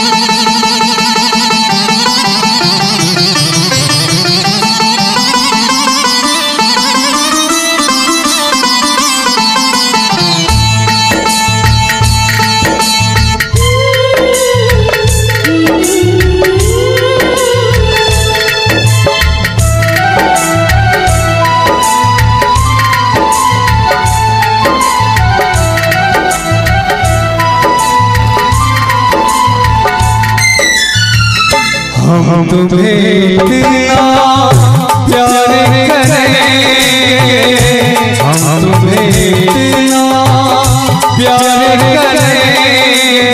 हम तुम्हें इतना प्यार करेंगे, हम तुम्हें इतना प्यार करेंगे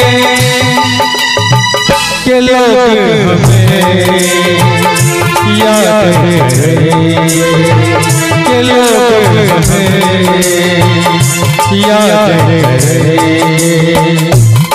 कि लोग हमें याद करेंगे, कि लोग हमें याद करेंगे।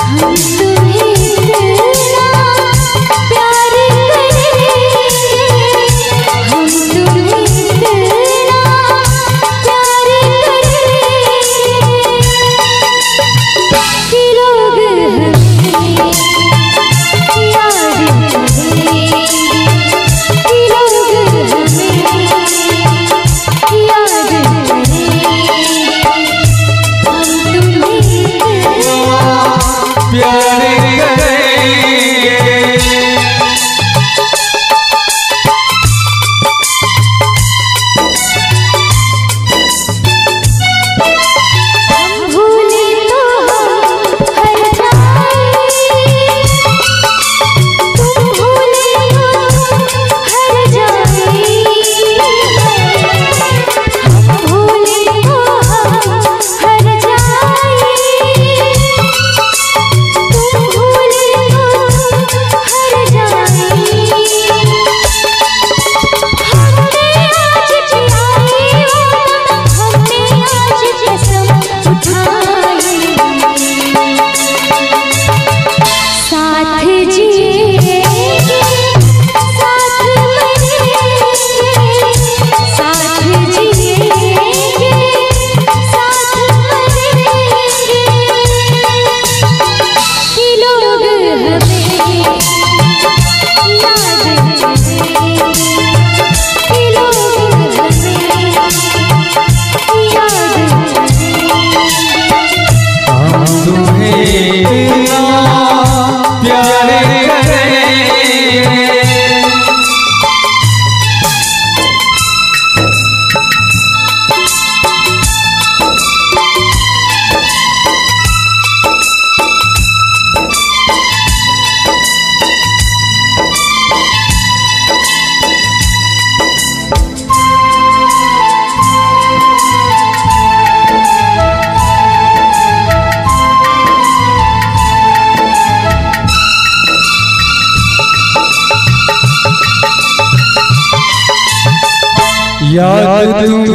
याद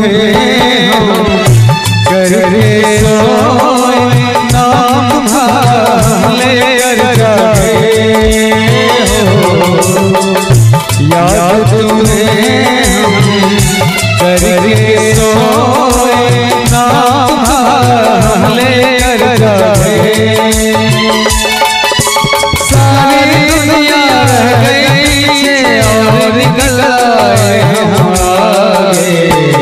तुम्हें हम करके सोए, नाम तुम्हारे जागे हो। याद तुम्हें हम करके सोए, नाम तुम्हारे जागे। सारी दुनिया रह गई पीछे और निकल आए हम आगे।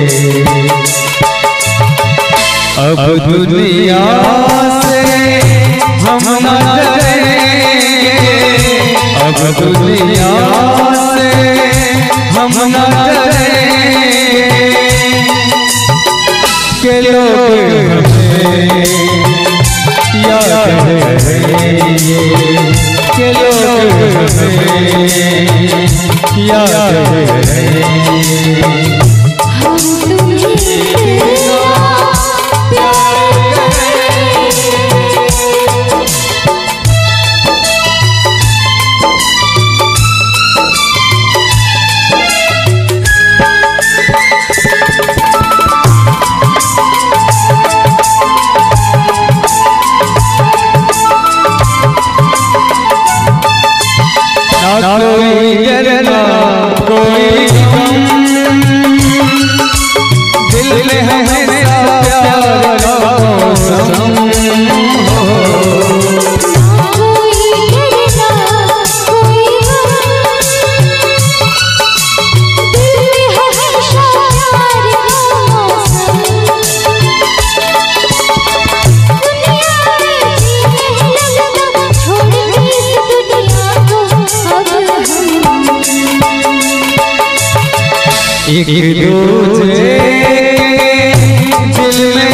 अब दुनिया से हम न डरेंगे, अब दुनिया से हम न डरेंगे कि लोग हमें याद करेंगे, कि लोग हमें याद करेंगे। ना कोई गिरना कोई गम, दिल में हमेशा प्यार का मौसम हो। ना कोई गिरना एक दूजे दिल में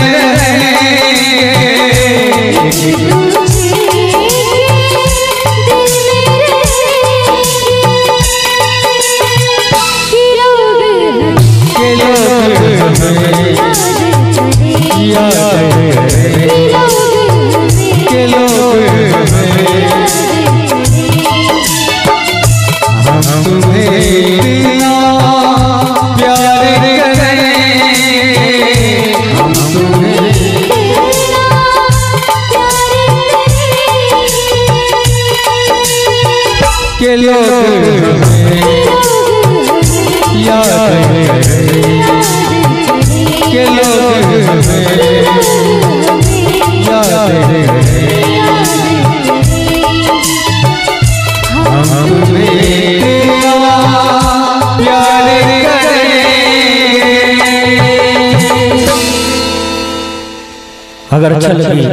के लोग याद के लोग याद हम प्यार अगर अच्छा लगे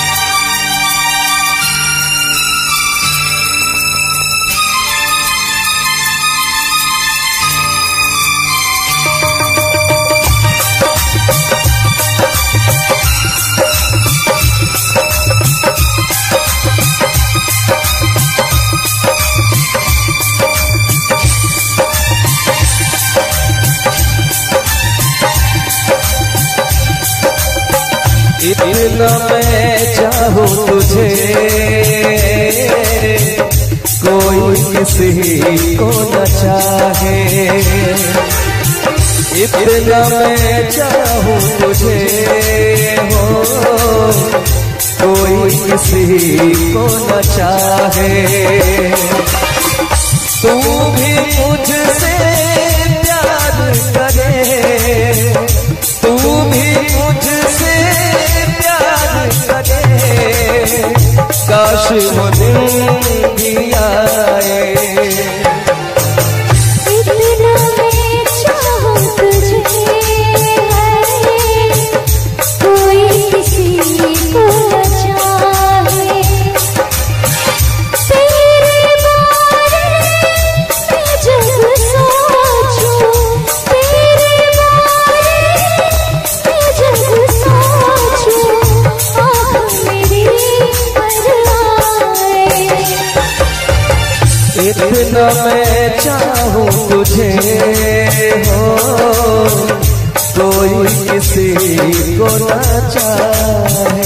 इतना मैं चाहूँ तुझे कोई किसी को न चाहे। इतना मैं चाहूँ तुझे हो कोई किसी को न चाहे। तू भी मुझसे प्यार करे, तू भी मुझसे काश वो दिन भी आए। इतना मैं चाहूँ तुझे कोई किसी को न चाहे। तेरे बारे में जब सोचूं, तेरे बारे में जब सोचूं, आँख मेरी इतना मैं चाहूँ तुझे हो कोई किसी को न चाहे।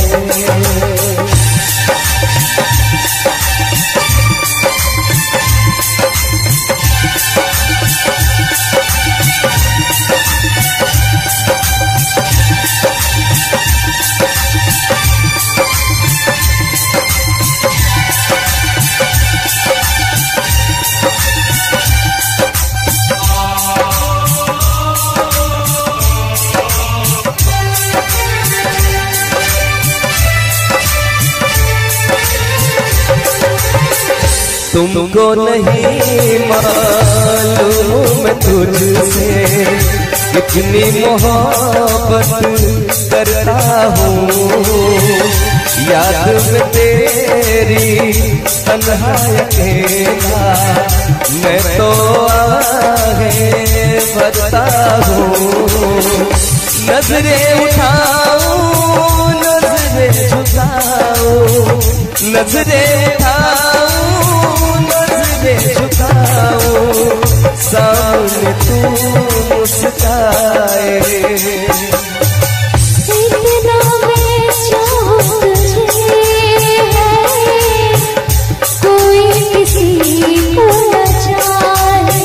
तुमको नहीं मालूम तुझसे कितनी मोहब्बत करता हूँ। याद में तेरी तन्हा अकेला मैं तो आगे बढ़ता हूँ। नजरें उठाऊं नजरें झुकाऊं, नजरें उठाऊं नजरें झुकाऊं, सामने तू मुस्काए। इतना मैं चाहूँ तुझे कोई किसी को न चाहे।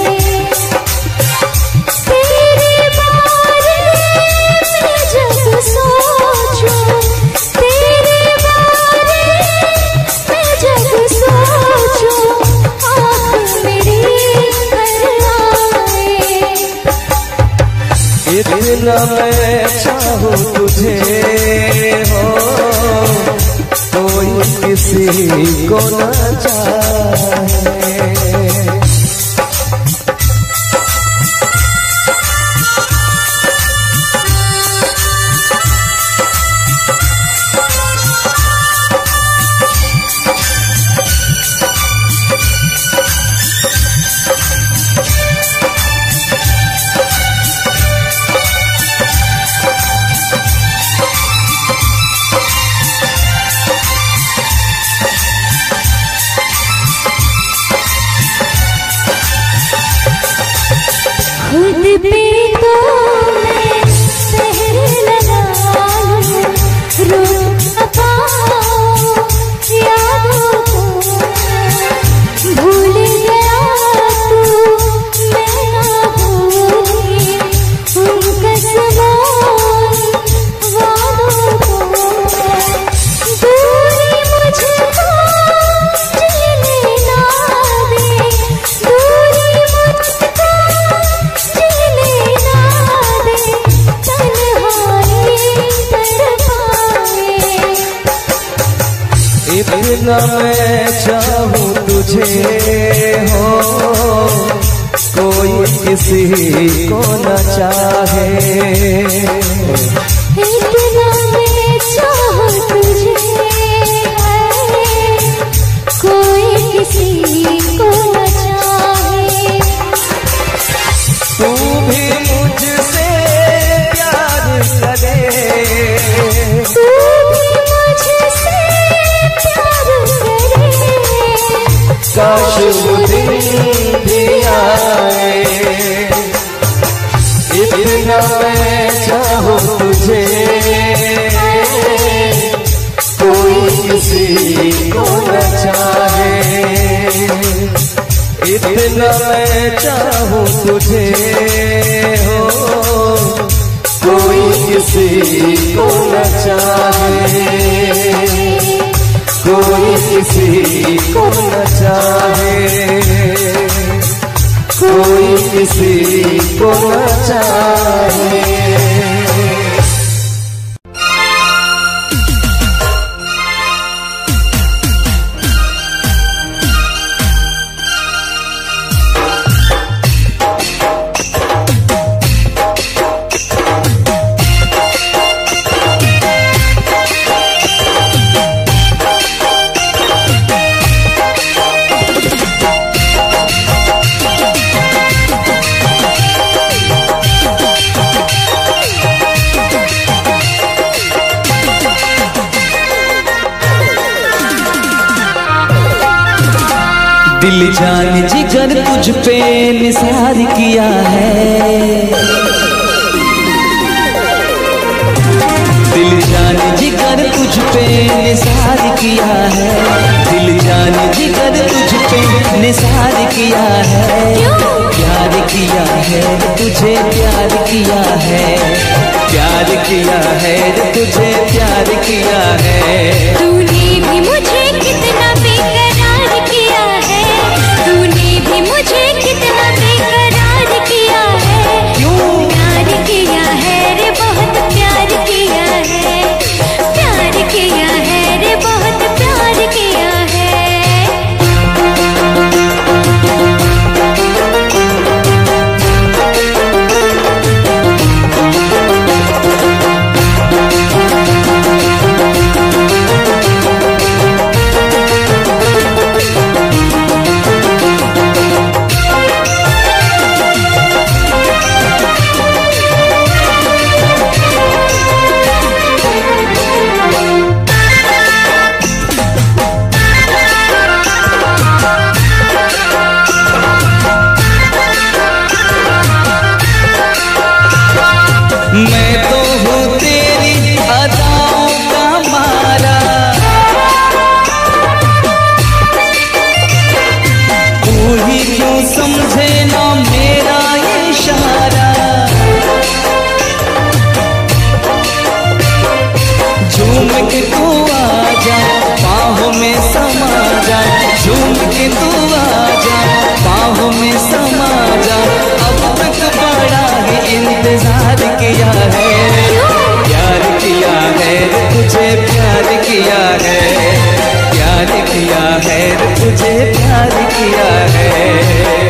तेरे बारे में जब सोचूं, तेरे बारे में जब सोचूं, आँख मेरी भर आए। इतना मैं चाहूँ तुझे हो कोई किसी को न चाहे। चाहूं तुझे हो, कोई किसी को न चाहे। इतना मैं चाहूं तुझे कोई किसी को न चाहे। तू भी मुझसे प्यार करे, तू भी मुझसे प्यार करे। काश वो दिन भी आए। इतना मैं चाहूं तुझे, कोई किसी को न चाहे। इतना मैं चाहूं तुझे हो, कोई किसी को न चाहे। कोई किसी को न चाहे, कोई किसी को न चाहे। दिल जान जिगर तुझ पे निसार किया है। दिल जान जिगर तुझ पे निसार किया है। दिल जान जिगर तुझ पे निसार किया है। प्यार किया है तुझे, प्यार किया है। प्यार किया है तुझे, प्यार किया है। तूने भी मुझे कितना बेकरार किया है। तूने भी मुझे कितना बेकरार किया है। क्यों प्यार किया है रे, बहुत प्यार किया है। प्यार किया है रे, बहुत प्यार किया है। मैं तो हूँ तेरी अदाओं का मारा, तू ही क्यों समझे ना मेरा इशारा। झूम के तू आजा, बाहों में समा जा। झूम के तू आजा, बाहों में समा जा। अब तक बड़ा ही इंतजार किया है। प्यार किया है तुझे, प्यार किया है। प्यार किया है तुझे, प्यार किया है।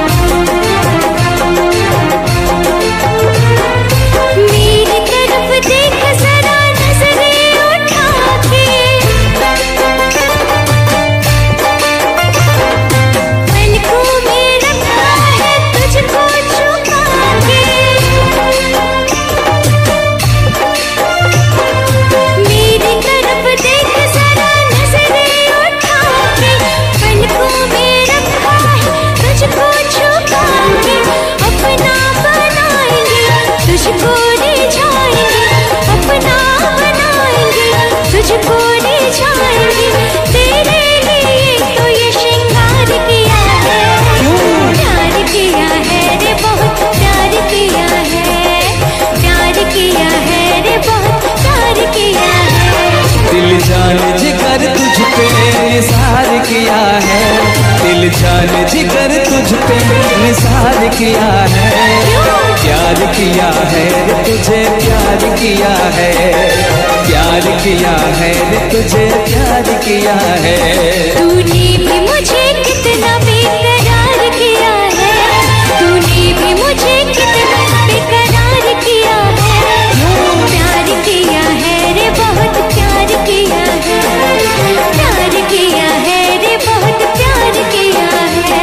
मेरी तरफ किया है, प्यार किया है रे तुझे, प्यार किया है, प्यार किया है रे तुझे, प्यार किया है। तूने भी मुझे कितना बेकरार किया है, तूने भी मुझे कितना बेकरार किया है। प्यार किया है रे बहुत प्यार किया है, प्यार किया है रे बहुत प्यार किया है।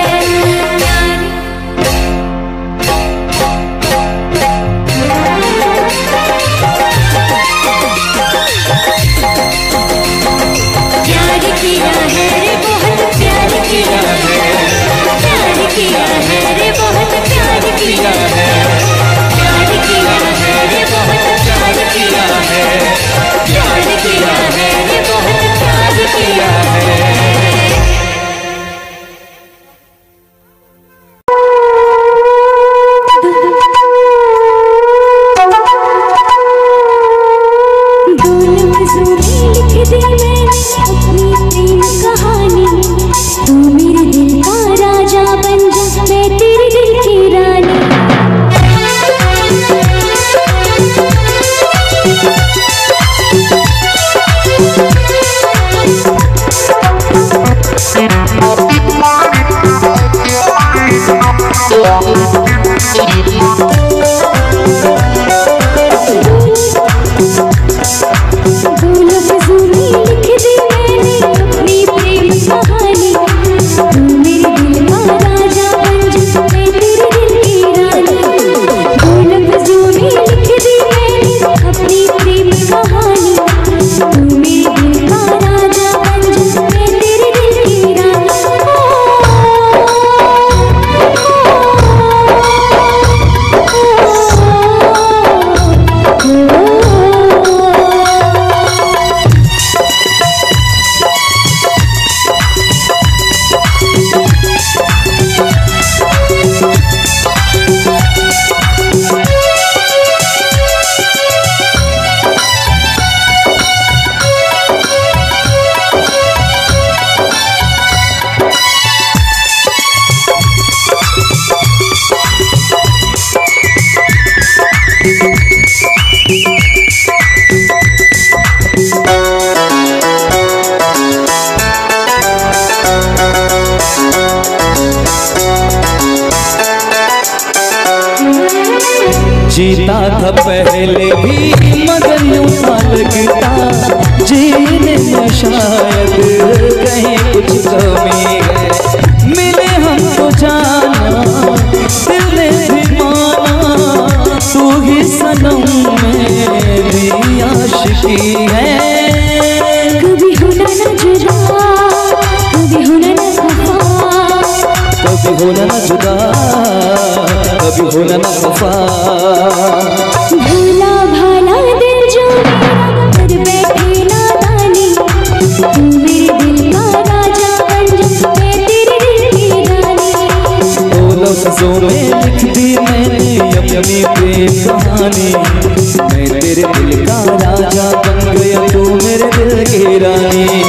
प्यार किया है रे बहुत प्यार किया है, प्यार किया है रे बहुत प्यार किया है, प्यार किया है रे बहुत प्यार किया है, प्यार किया है रे बहुत प्यार किया है। जीता था पहले भी मगर यूं सा लगता, जीने में शायद कहीं कुछ कमी है। मिले हमको जाना दिल ने भी माना, तू ही सनम मेरी आशिकी है। कभी होना न जुदा, कभी होना न खफा, कभी होना न जुदा, कभी होना न खफा। भोला भाला दिल जो मेरा कर बैठे नादानी, तू मेरे दिल का राजा बन जा, मैं तेरे दिल की रानी। दो लफ्ज़ों में लिख दी मैंने अपनी प्रेम कहानी, मैं तेरे दिल का राजा बन गया, तू मेरे दिल की रानी।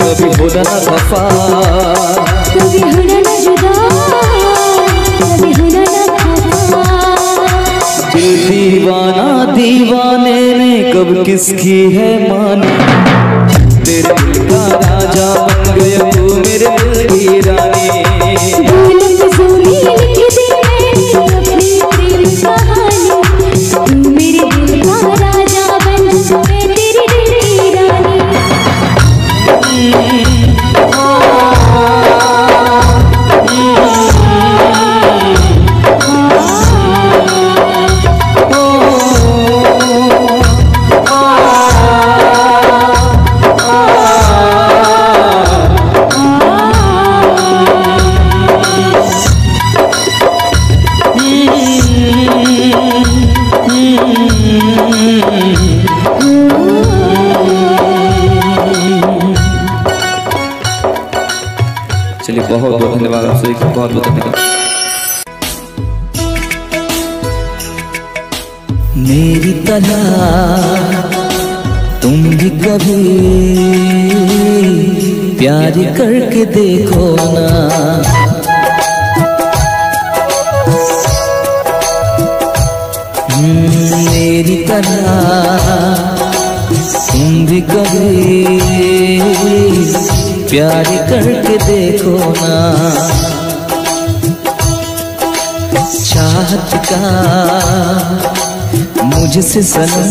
कभी होना ना खफा, कभी होना ना जुदा, कभी होना ना खफा। दिल दीवाना दीवाने ने कब किसकी है मानी, तेरे दिल का राजा बन गया तू मेरे दिल की रानी। बोलत सोनी लिख दी मैंने अपनी प्रेम कहानी, तू मेरे दिल का राजा बन मैं तेरे दिल की रानी। चलिए बहुत बहुत धन्यवाद आप सभी का, बहुत बहुत धन्यवाद। मेरी तरह तुम भी कभी प्यार करके देखो ना, मेरी तरह तुम भी कभी प्यार करके देखो ना। चाहत का मुझसे सनम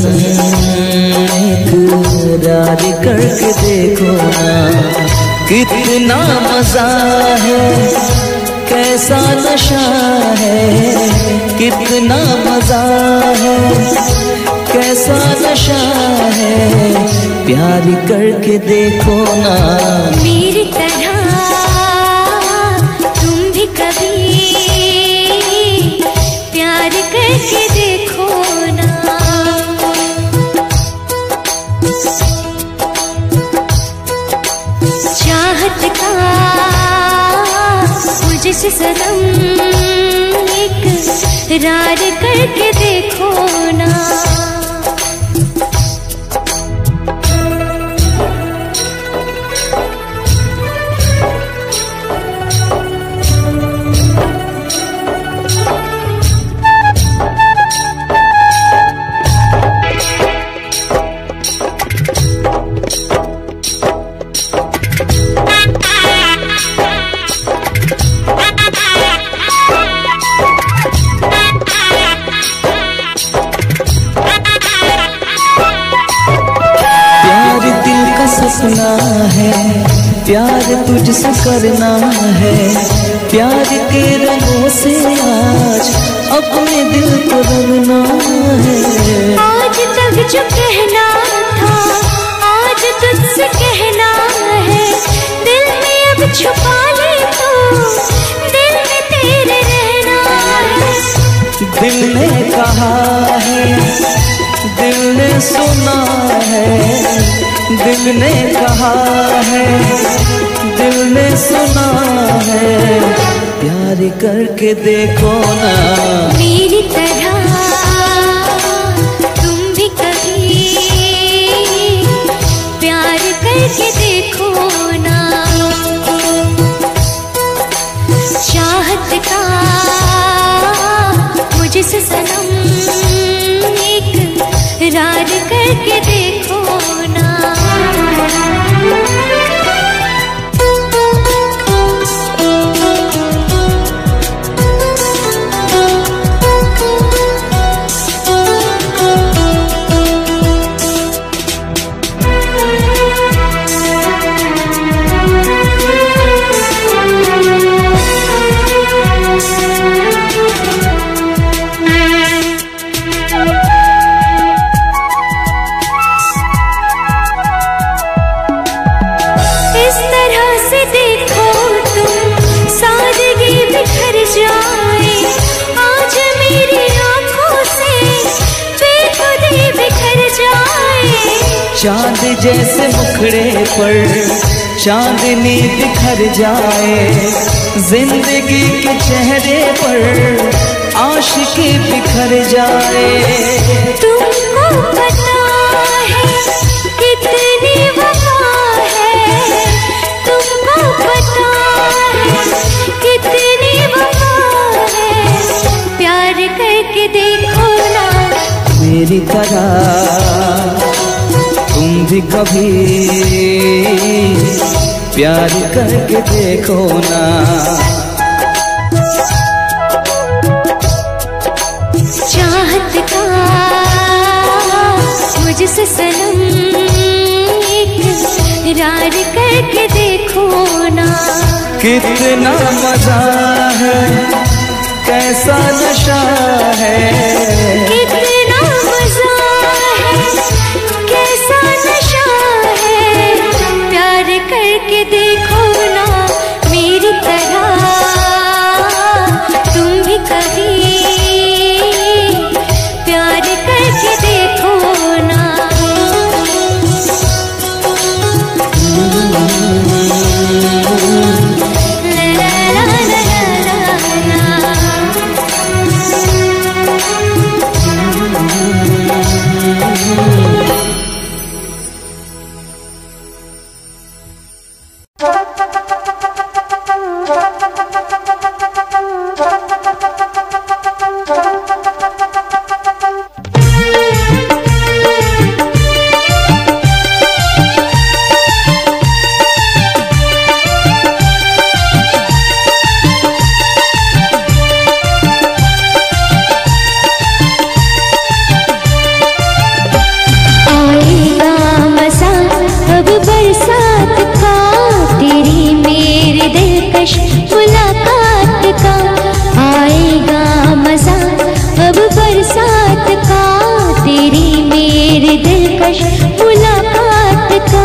इकरार करके देखो ना। कितना मजा है, कैसा नशा है, कितना मजा है, कैसा नशा है, प्यार करके देखो ना। मेरी तरह तुम भी कभी प्यार करके देखो ना। चाहत का मुझसे सनम इकरार करके देखो ना। सपना है, प्यार तुझसे करना है, प्यार के रंगों से आज अपने दिल को रंगना है। आज तक जो कहना था आज तुझसे कहना है, दिल में अब छुपा ले तो दिल में तेरे रहना है। दिल ने कहा है, दिल ने सुना है, दिल ने कहा है, दिल ने सुना है, प्यार करके देखो ना। मेरी तरह तुम भी कभी प्यार करके देखो ना। चाहत का मुझसे सनम इकरार करके देखो ना। चांद जैसे मुखड़े पर चांदनी बिखर जाए, जिंदगी के चेहरे पर आशिकी बिखर जाए। तुमको पता है कितनी वफा है मेरी तरह तुम भी कभी प्यार करके देखो ना। चाहत का मुझसे सनम इकरार करके देखो ना। कितना मजा है, कैसा नशा है, कितना मजा है, कैसा नशा है। प्यार करके देखो ना मेरी तरह तुम भी कभी प्यार करके देखो ना। ला ला ला ला ला मुलाकात का। आएगा मजा अब बरसात का, तेरी मेरी दिलकश मुलाकात का।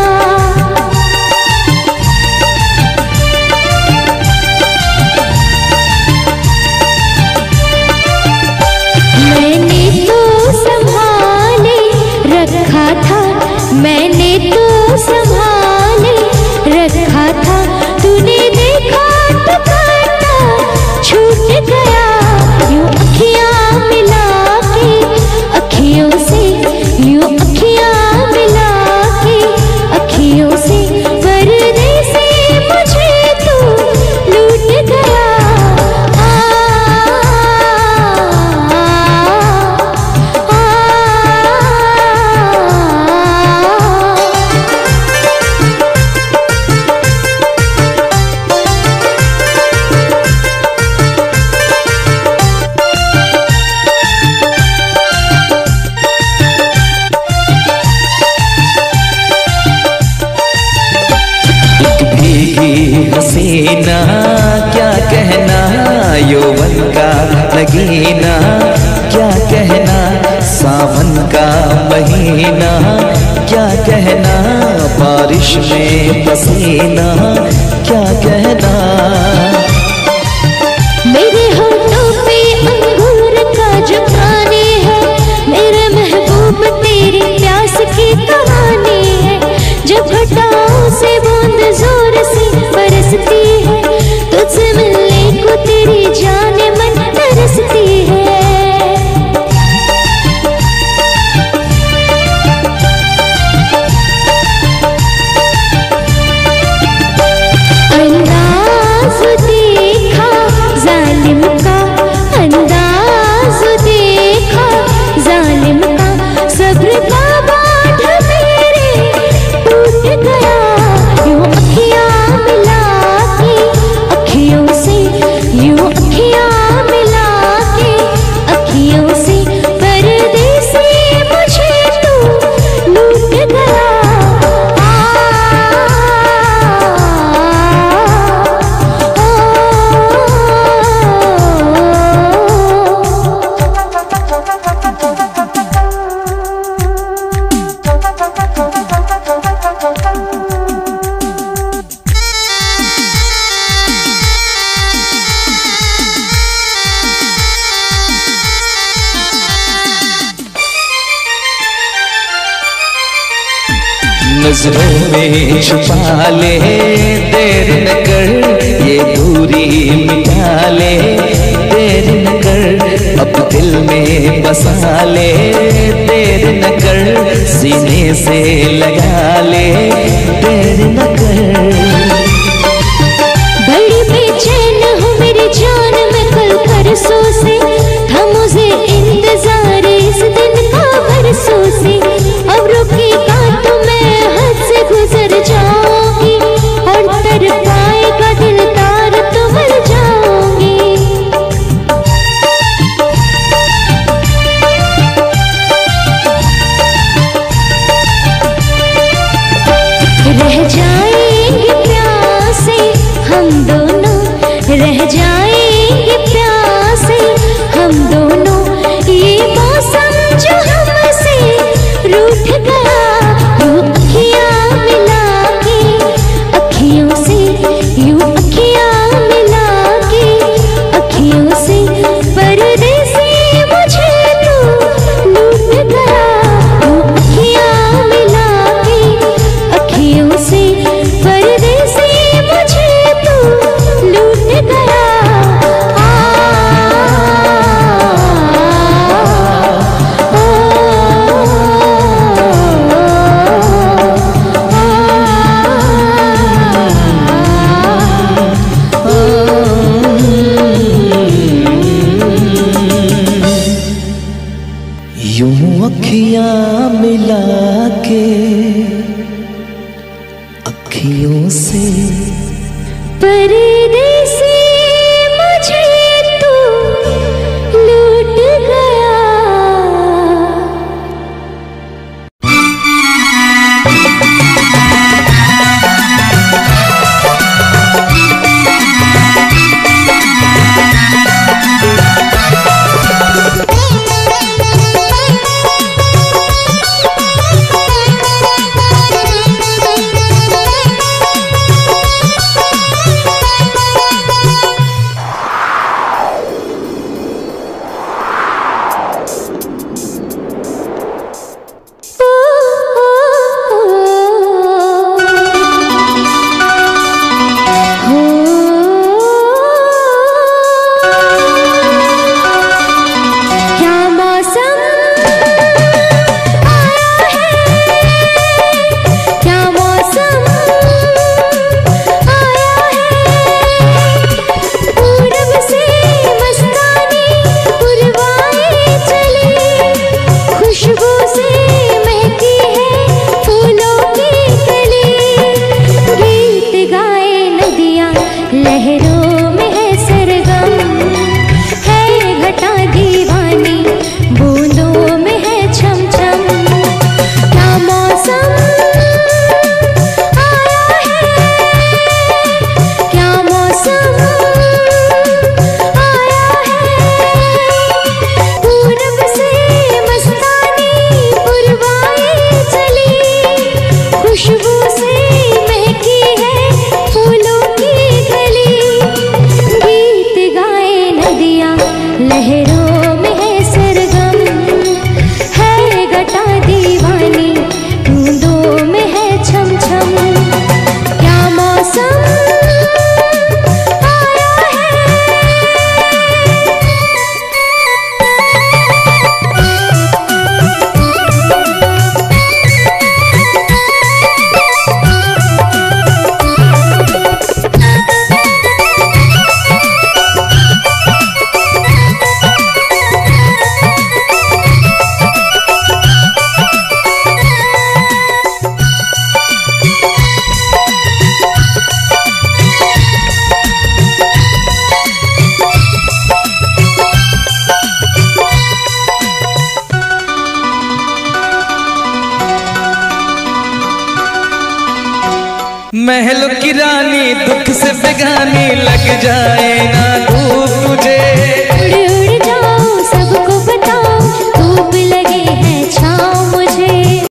मैंने तो संभाले रखा था, मैंने तो संभाले रखा था, तूने देखा तो काटा छूट गया। यूं अखियां मिला के अखियों से, यूं अखियां मिला के अखियों से, पर्दे से मुझे तो लूट गया। हसीना क्या कहना, यौवन का लगीना क्या कहना, सावन का महीना क्या कहना, बारिश में पसीना क्या कहना। मेरे होठों पे अंगूर का जो पानी है, मेरे महबूब तेरी प्यास की कहानी है। जब घटाओं से बूंद जोर से बरसती है, तुझसे मिलने को तेरी जान मन तरसती है। अंदाज देखा जालिम का, अंदाज देखा जालिम का, सब्र का बांध मेरे टूट गया। यूं अखियां मिला के अखियों से, यूं अखियां मिला के अखियों से, पर्दे से मुझे तो लूट गया। नजरों में छुपा ले, देर न कर ये दूरी मिटा ले, देर न कर अब दिल में बसा ले, देर न कर सीने से लगा ले, देर न कर। बड़ी बेचैन हूँ मेरी जान मैं कल परसों से, था मुझे इंतजार इस दिन का। झुर्रियाँ मिला के अखियों से परदेसी मुझे तू लूट गया। महलों की रानी दुख से बेगानी लग जाए ना